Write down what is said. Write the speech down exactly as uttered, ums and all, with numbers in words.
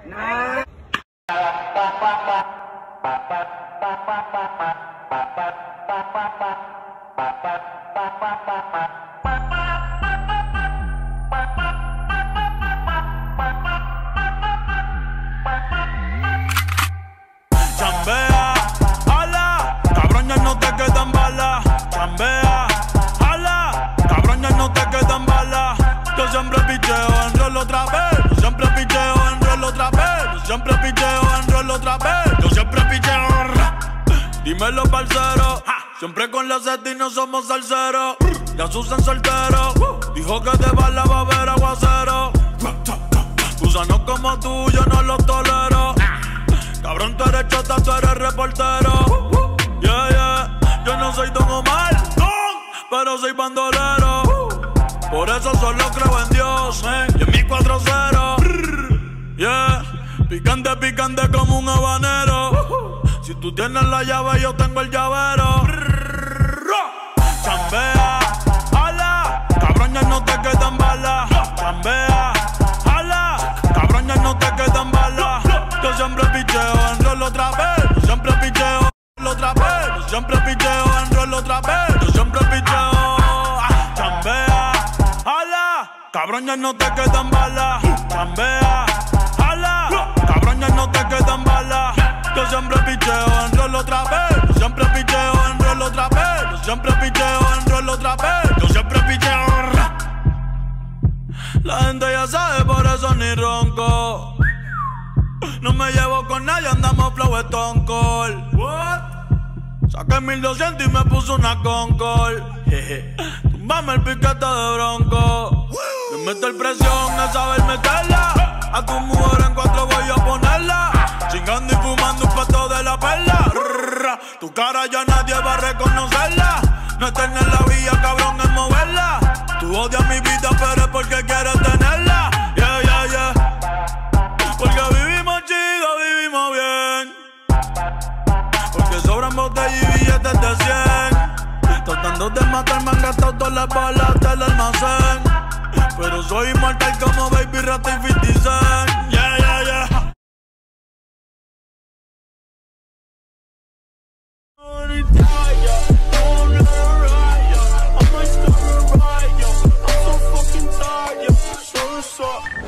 Nah. Chambea, ala, cabrón, ya no te quedan balas. Chambea, ala, cabrón, ya no te quedan balas. Yo siempre picheo, enrolo otra vez. Yo siempre picheo, enrolo otra vez. Yo siempre picheo, enrolo otra vez. Yo siempre picheo. Dímelo, parcero. Siempre con la seta y no somos salseros. Ya Susan soltero. Dijo que de bala va a haber aguacero. Gusanos como tú, yo no los tolero. Cabrón, tú eres chota, tú eres reportero. Yeah, yeah. Yo no soy Don Omar, pero soy bandolero. Por eso solo creo en Dios, eh. Y en mi cuatro cero. Yeah. Picante, picante como un habanero. Si tú tienes la llave, yo tengo el llavero. Chambea, ala, cabrón, ya no te quedan balas. Chambea, ala, cabrón, ya no te quedan balas. Yo siempre picheo, enrolo otra vez. Yo siempre picheo, enrolo otra vez. Yo siempre picheo, enrolo otra vez. Yo siempre picheo. Chambea, ala, cabrón, ya no te quedan balas. Chambea, ala, cabrón, ya no te quedan balas. Yo siempre picheo, enrolo otra vez. Yo siempre picheo, enrolo otra vez. Yo siempre picheo, enrolo otra vez. Yo siempre picheo. La gente ya sabe, por eso ni ronco. No me llevo con nadie, andamos flow Stone Cold. What? Saqué mil doscientos y me puso una Concord. Tumbame el piquete de bronco. Me meto el presión a saber meterla. A tu mujer en cuatro voy a ponerla. Chingando y fumando un pato de la perla. Tu cara ya nadie va a reconocerla. No es tener la vía, cabrón, es moverla. Tú odias mi vida, pero es porque quieres tenerla. Yeah, yeah, yeah. Porque vivimos chido, vivimos bien. Porque sobran botellas y billetes de cien. Tratando de matar me han gastado todas las balas del almacén. Pero soy inmortal como Baby Rata y fifty Cent. Yeah, yeah, yeah. I'm so fucking tired, so, so